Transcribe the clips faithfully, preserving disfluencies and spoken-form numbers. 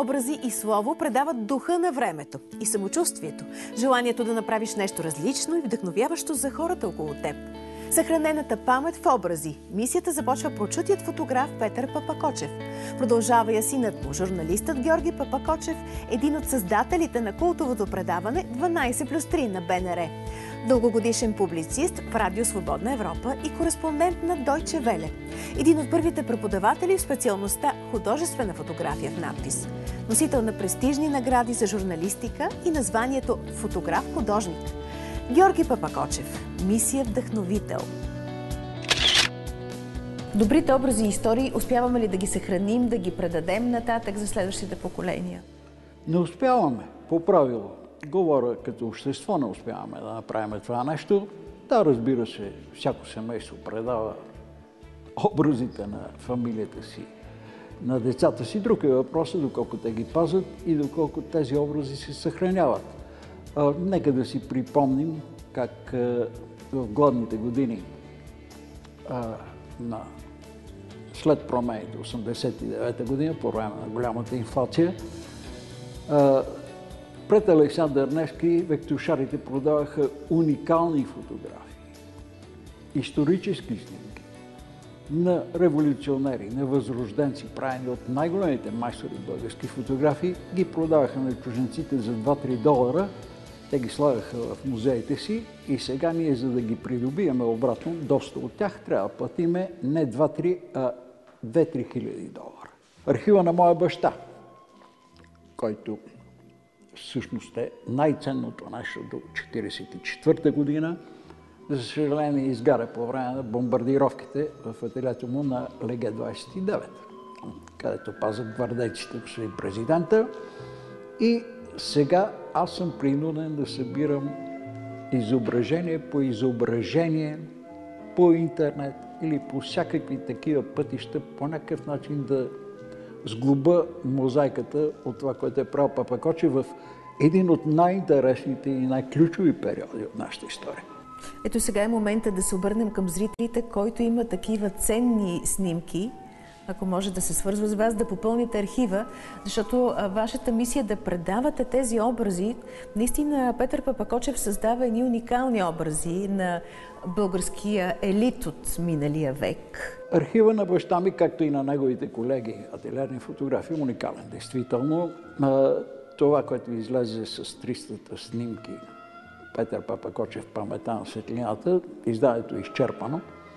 образи и слово предават духа на времето и самочувствието, желанието да направиш нещо различно и вдъхновяващо за хората около теб. Съхранената памет в образи. Мисията започва прочутият фотограф Петър Папакочев. Продължава я синът му, журналистът Георги Папакочев, един от създателите на култовото предаване дванайсет плюс три на Б Н Р. Дългогодишен публицист в Радио Свободна Европа и кореспондент на Дойче Веле. Един от първите преподаватели в специалността художествена фотография в надпис. Носител на престижни награди за журналистика и названието фотограф-художник. Георги Папакочев. Мисия вдъхновител. Добрите образи и истории успяваме ли да ги съхраним, да ги предадем нататък за следващите поколения? Не успяваме, по правило. Говоря, като общество не успяваме да направим това нещо. Да, разбира се, всяко семейство предава образите на фамилията си, на децата си. Друг е въпросът, доколко те ги пазят и доколко тези образи се съхраняват. А, нека да си припомним как а, в гладните години а, на след промените осемдесет и девета година, по време на голямата инфлация, а, пред Александър Невски вектушарите продаваха уникални фотографии, исторически снимки на революционери, на възрожденци, правени от най-големите майстори български фотографии, ги продаваха на чужденците за два-три долара. Те ги слагаха в музеите си и сега ние, за да ги придобиеме обратно, доста от тях, трябва да платиме не два-три, а две-три хиляди долара. Архива на моя баща, който всъщност е най-ценното нещо до четиридесет и четвърта година, за съжаление изгаря по време на бомбардировките в ателието му на Леге двайсет и девет, където пазят гвардейците господин президента. И сега аз съм принуден да събирам изображение по изображение по интернет или по всякакви такива пътища, по някакъв начин да сглоба мозайката от това, което е правил Папакочев в един от най-интересните и най-ключови периоди от нашата история. Ето сега е момента да се обърнем към зрителите, който има такива ценни снимки, ако може да се свързва с вас, да попълните архива, защото а, вашата мисия е да предавате тези образи. Наистина Петър Папакочев създава едни уникални образи на българския елит от миналия век. Архива на баща ми, както и на неговите колеги ателиерни фотографии, е уникален. Действително, това, което излезе с триста снимки Петър Папакочев паметта на светлината, изданието е изчерпано,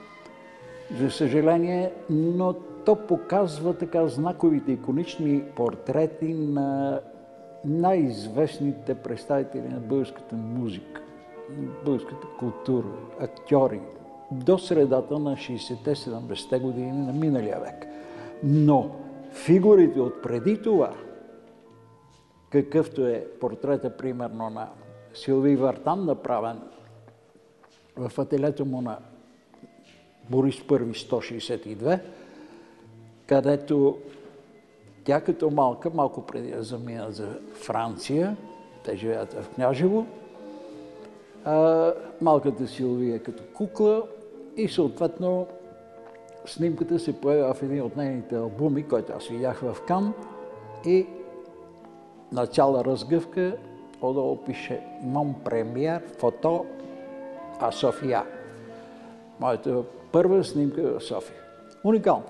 за съжаление, но то показва така знаковите иконични портрети на най-известните представители на българската музика, българската култура, актьори, до средата на шейсетте-седемдесетте години на миналия век. Но фигурите от преди това, какъвто е портрета, примерно, на Силви Вартан, направен в ателието му на Борис Първи сто шейсет и две, където тя като малка, малко преди да замина за Франция, те живеят в Княжево, а, малката Силвия е като кукла и съответно снимката се появява в един от нейните албуми, който аз видях в Кан, и на цяла разгъвка отдолу пише «Мон премиер фото а София». Моята първа снимка в София. Уникално.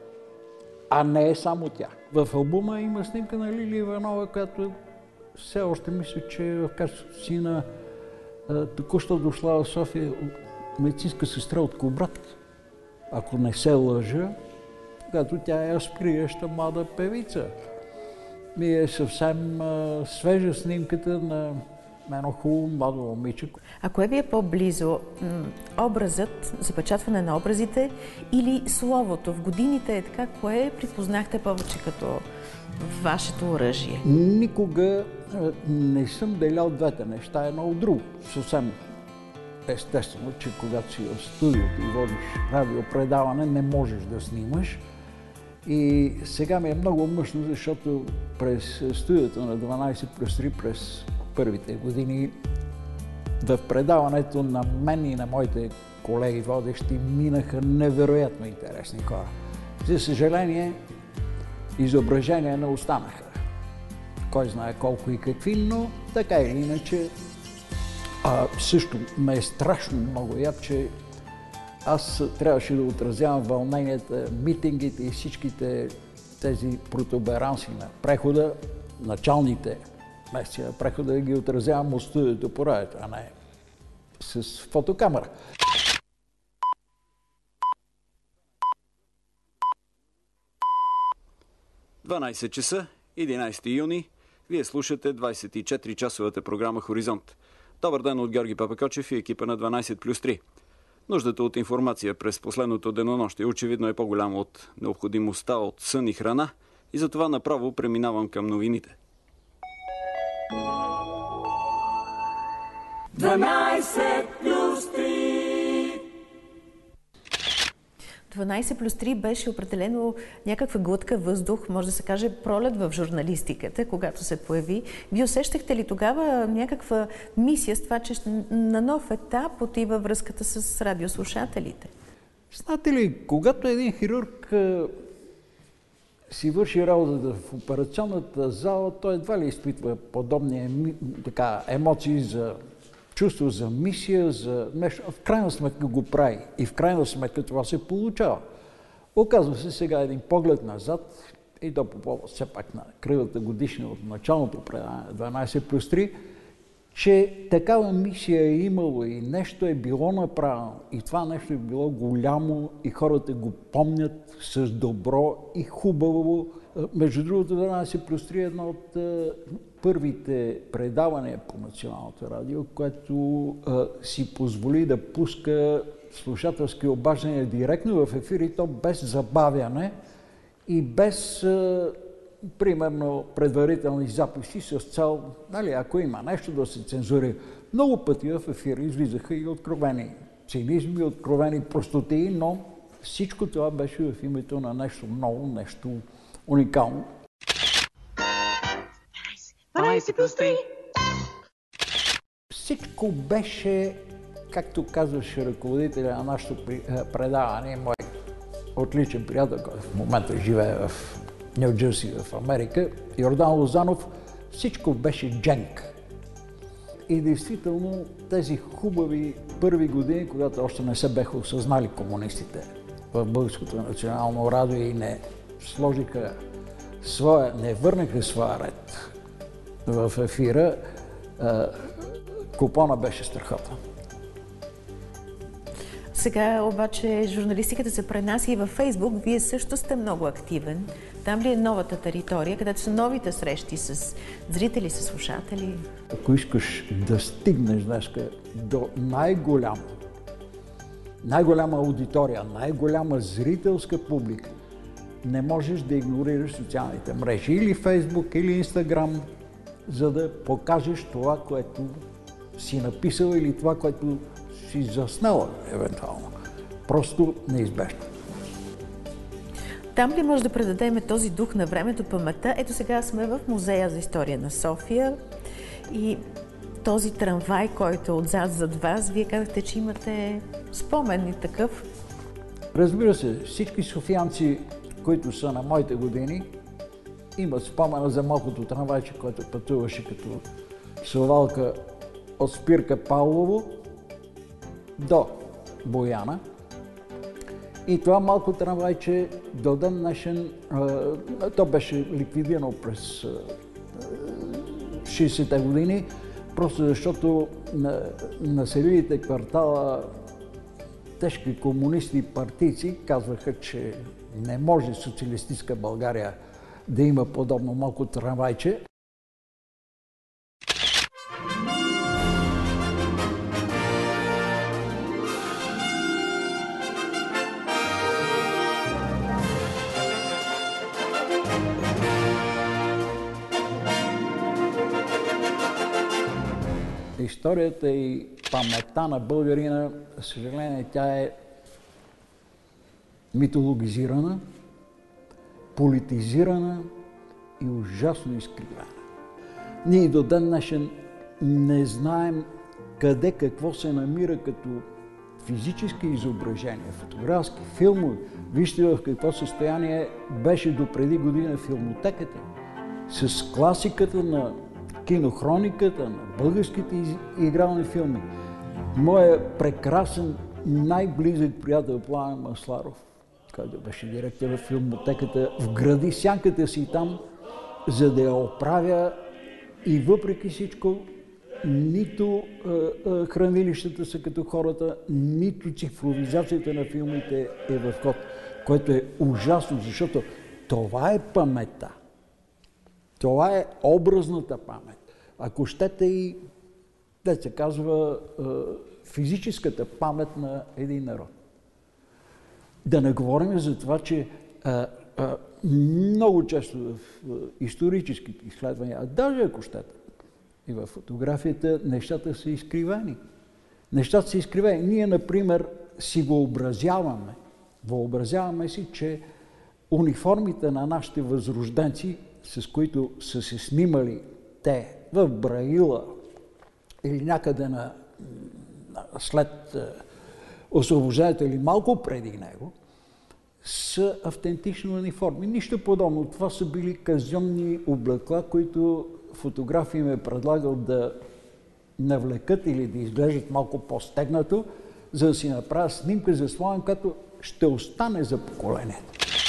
А не е само тя. В албума има снимка на Лили Иванова, която все още мисля, че е в качеството си на току-що дошла в София медицинска сестра от Кубрат, ако не се лъжа, когато тя е аспирираща млада певица. Ми е съвсем а, свежа снимката на едно хубаво младо момиче. А кое ви е по-близо? Образът, запечатване на образите или словото? В годините е така, кое припознахте повече като вашето оръжие? Никога а, не съм делял двете неща едно от друго. Съвсем естествено, че когато си в студиото и водиш радиопредаване, не можеш да снимаш. И сега ми е много мъчно, защото през студиото на дванайсет плюс три, през първите години, в предаването на мен и на моите колеги водещи минаха невероятно интересни хора. За съжаление, изображения не останаха. кой знае колко и какви, но така или иначе а, също ме е страшно много яд, че аз трябваше да отразявам вълненията, митингите и всичките тези протуберанси на прехода, началните месеци на прехода, да ги отразявам от студиото по радиото, а не с фотокамера. дванайсет часа, единайсети юни. Вие слушате двайсет и четири часовата програма «Хоризонт». Добър ден от Георги Папакочев и екипа на дванайсет плюс три. Нуждата от информация през последното денонощие очевидно е по-голяма от необходимостта от сън и храна и затова направо преминавам към новините. дванайсет плюс три дванайсет плюс три беше определено някаква глътка въздух, може да се каже пролет в журналистиката, когато се появи. Вие усещахте ли тогава някаква мисия с това, че на нов етап отива връзката с радиослушателите? Знаете ли, когато един хирург си върши работата в операционната зала, той едва ли изпитва подобни така, емоции за чувство за мисия, за нещо. В крайна сметка го прави и в крайна сметка това се получава. Оказва се сега един поглед назад и то по повод все пак на кръвата годишна от началното предаване дванайсет плюс три, че такава мисия е имало и нещо е било направено и това нещо е било голямо и хората го помнят с добро и хубаво. Между другото, дванайсет плюс три е едно от е, първите предавания по националното радио, което е, си позволи да пуска слушателски обаждания директно в ефир и то без забавяне и без, е, примерно, предварителни записи с цел, нали, ако има нещо да се цензури. Много пъти в ефир излизаха и откровени цинизми, откровени простотии, но всичко това беше в името на нещо ново, нещо уникално. дванайсет плюс три Всичко беше, както казваше ръководителя на нашето предаване, мой отличен приятел, който в момента живее в Ню Джерси в Америка, Йордан Лозанов, всичко беше дженк. И действително тези хубави първи години, когато още не се беха осъзнали комунистите в Българското национално радио и не сложиха своя, не върнаха своя ред в ефира, купона беше страхотен. Сега обаче журналистиката се пренася и във Фейсбук. Вие също сте много активен. Там ли е новата територия, където са новите срещи с зрители, с слушатели? Ако искаш да стигнеш днес до най-голяма, най-голяма аудитория, най-голяма зрителска публика, не можеш да игнорираш социалните мрежи, или Фейсбук, или Инстаграм, за да покажеш това, което си написал или това, което си заснала, евентуално. Просто неизбежно. Там ли може да предадем този дух на времето, паметта? Ето сега сме в Музея за история на София и този трамвай, който е отзад зад вас, вие казахте, че имате спомен и такъв. Разбира се, всички софиянци, които са на моите години, имат спомена за малкото трамвайче, което пътуваше като совалка от спирка Павлово до Бояна. И това малко трамвайче до ден днешен, то беше ликвидирано през шейсетте години, просто защото населилите квартала тежки комунисти и партийци казваха, че не може социалистическа България да има подобно малко трамвайче. Историята и паметта на българина, за съжаление, тя е митологизирана, политизирана и ужасно изкривена. Ние до ден днешен не знаем къде какво се намира като физически изображения, фотографски, филмови. Вижте в какво състояние беше допреди година филмотеката. с класиката на кинохрониката, на българските игрални филми. Моя прекрасен, най-близък приятел Пламен Масларов, който беше директор в филмотеката, вгради сянката си там, за да я оправя, и въпреки всичко нито е, е, хранилищата са като хората, нито цифровизацията на филмите е в ход, което е ужасно, защото това е паметта. Това е образната памет. Ако щете и, да се казва, е, физическата памет на един народ. Да не говорим за това, че а, а, много често в а, историческите изследвания, а даже ако щете и в фотографията, нещата са изкривени. Нещата са изкривени. Ние, например, си въобразяваме, въобразяваме си, че униформите на нашите възрожденци, с които са се снимали те в Браила или някъде на, след освобождението или малко преди него, са автентични униформи. Нищо подобно. Това са били казионни облекла, които фотографии ме предлагал да навлекат или да изглеждат малко по-стегнато, за да си направя снимка за славен, като ще остане за поколението.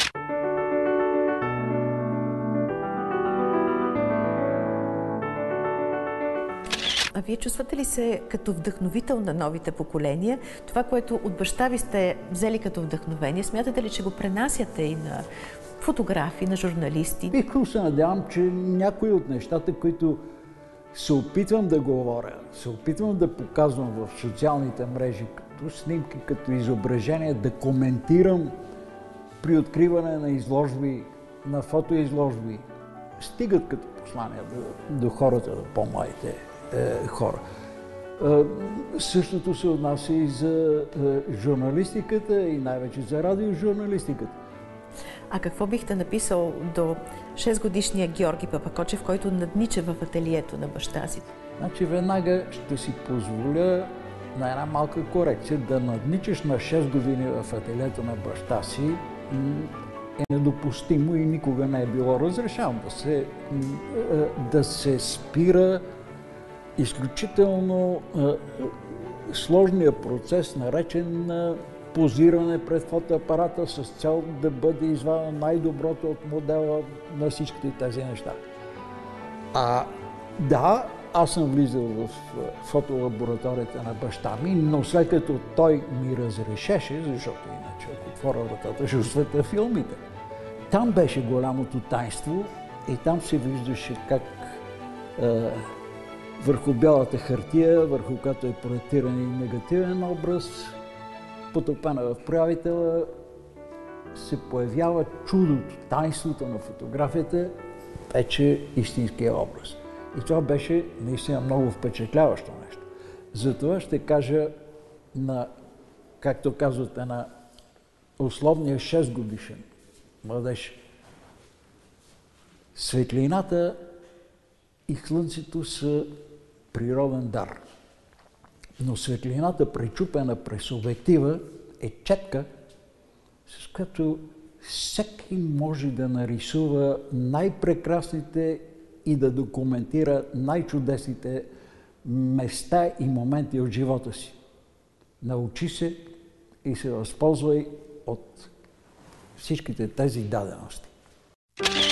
А вие чувствате ли се като вдъхновител на новите поколения? Това, което от баща ви сте взели като вдъхновение, смятате ли, че го пренасяте и на фотографи, на журналисти? Искрено се надявам, че някои от нещата, които се опитвам да говоря, се опитвам да показвам в социалните мрежи, като снимки, като изображения, да коментирам при откриване на изложби, на фотоизложби, стигат като послания до, до хората, до по-младите е, хора. Е, същото се отнася и за е, журналистиката и най-вече за радиожурналистиката. А какво бихте написал до шестгодишния Георги Папакочев, който наднича в ателието на баща си? Значи веднага ще си позволя на една малка корекция. Да надничаш на шест години в ателието на баща си е недопустимо и никога не е било разрешено. Да се, да се спира изключително сложния процес, наречен позиране пред фотоапарата с цел да бъде извадено най-доброто от модела на всичките тези неща. А да, аз съм влизал в фотолабораторията на баща ми, но след като той ми разрешеше, защото иначе ако отворя вратата, ще осветя филмите. Там беше голямото тайнство и там се виждаше как е, върху бялата хартия, върху която е проектиран и негативен образ, потопена в проявителя, се появява чудото, тайнството на фотографията, вече истинския образ. И това беше наистина много впечатляващо нещо. Затова ще кажа на, както казвате, на условния шест годишен младеж, светлината и слънцето са природен дар. Но светлината, пречупена през обектива, е четка, с която всеки може да нарисува най-прекрасните и да документира най-чудесните места и моменти от живота си. Научи се и се възползвай от всичките тези дадености.